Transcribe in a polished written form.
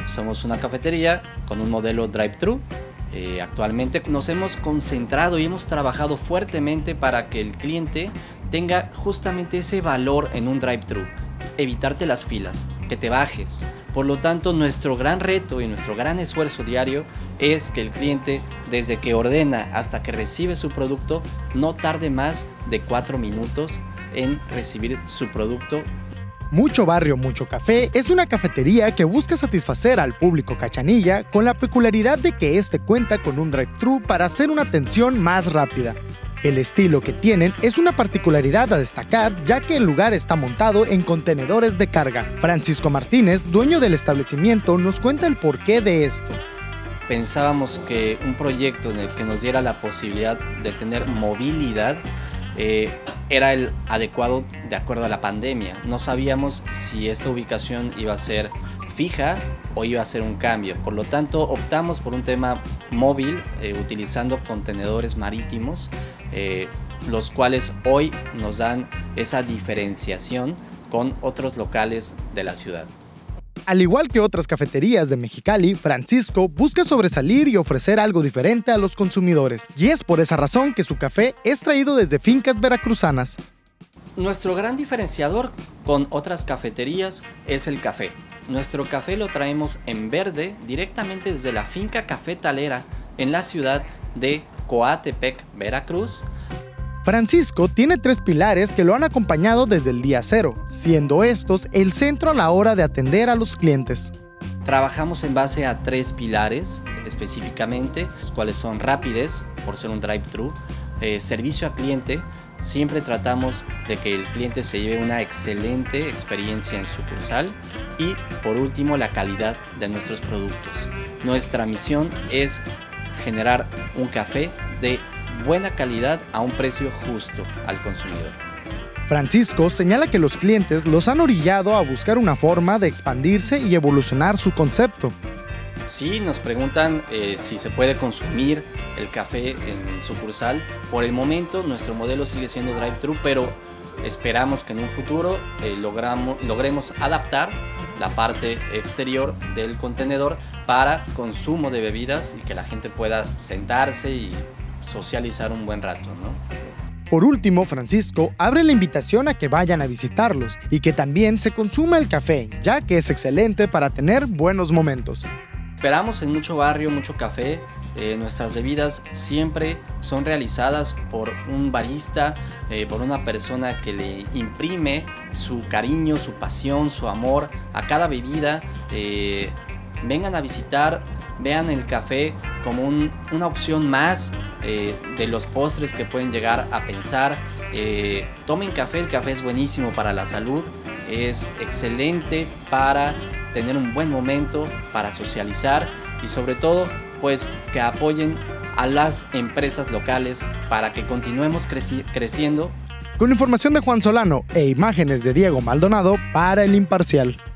somos una cafetería con un modelo drive-thru. Actualmente nos hemos concentrado y hemos trabajado fuertemente para que el cliente tenga justamente ese valor en un drive-thru, evitarte las filas, que te bajes. Por lo tanto, nuestro gran reto y nuestro gran esfuerzo diario es que el cliente, desde que ordena hasta que recibe su producto, no tarde más de 4 minutos en recibir su producto. Mucho Barrio, Mucho Café es una cafetería que busca satisfacer al público cachanilla con la peculiaridad de que este cuenta con un drive-thru para hacer una atención más rápida. El estilo que tienen es una particularidad a destacar, ya que el lugar está montado en contenedores de carga. Francisco Martínez, dueño del establecimiento, nos cuenta el porqué de esto. Pensábamos que un proyecto en el que nos diera la posibilidad de tener movilidad era el adecuado de acuerdo a la pandemia. No sabíamos si esta ubicación iba a ser fija o iba a ser un cambio. Por lo tanto, optamos por un tema móvil, utilizando contenedores marítimos, los cuales hoy nos dan esa diferenciación con otros locales de la ciudad. Al igual que otras cafeterías de Mexicali, Francisco busca sobresalir y ofrecer algo diferente a los consumidores. Y es por esa razón que su café es traído desde fincas veracruzanas. Nuestro gran diferenciador con otras cafeterías es el café. Nuestro café lo traemos en verde directamente desde la finca cafetalera en la ciudad de Coatepec, Veracruz. Francisco tiene 3 pilares que lo han acompañado desde el día cero, siendo estos el centro a la hora de atender a los clientes. Trabajamos en base a 3 pilares específicamente, los cuales son rapidez, por ser un drive-thru, servicio al cliente. Siempre tratamos de que el cliente se lleve una excelente experiencia en sucursal y, por último, la calidad de nuestros productos. Nuestra misión es generar un café de buena calidad a un precio justo al consumidor. Francisco señala que los clientes los han orillado a buscar una forma de expandirse y evolucionar su concepto. Sí, nos preguntan si se puede consumir el café en sucursal. Por el momento nuestro modelo sigue siendo drive-thru, pero esperamos que en un futuro logremos adaptar la parte exterior del contenedor para consumo de bebidas y que la gente pueda sentarse y socializar un buen rato, ¿no? Por último, Francisco abre la invitación a que vayan a visitarlos y que también se consuma el café, ya que es excelente para tener buenos momentos. Esperamos en Mucho Barrio, Mucho Café. Nuestras bebidas siempre son realizadas por un barista, por una persona que le imprime su cariño, su pasión, su amor a cada bebida. Vengan a visitar, vean el café como una opción más de los postres que pueden llegar a pensar. Tomen café, el café es buenísimo para la salud, es excelente para tener un buen momento, para socializar y sobre todo pues que apoyen a las empresas locales para que continuemos creciendo. Con información de Juan Solano e imágenes de Diego Maldonado para El Imparcial.